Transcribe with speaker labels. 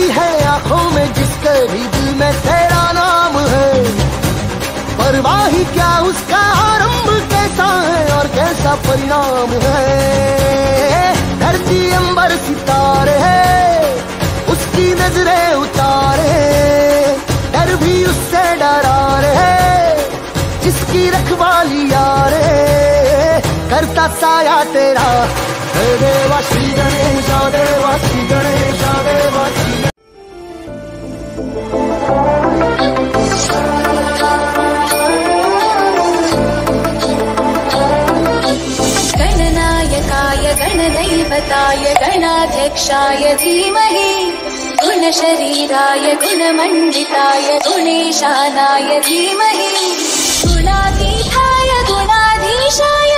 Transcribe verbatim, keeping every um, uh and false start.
Speaker 1: बसी है आंखों में जिसके भी दिल में तेरा नाम है। परवाह ही क्या उसका आरंभ कैसा है और कैसा परिणाम है। धरती अंबर सितारे है उसकी नजरें उतारे, डर भी उससे डरा रहे जिसकी रखवाली यारे। करता साया तेरा देवा श्री गणेश देवा श्री गणेश देवा श्री।
Speaker 2: गणनायकाय गणदैवताय गणाध्यक्षाय धीमहि गुणशरीराय गुणमण्डिताय गुणेशानाय धीमहि गुणातीताय गुणाधीशाय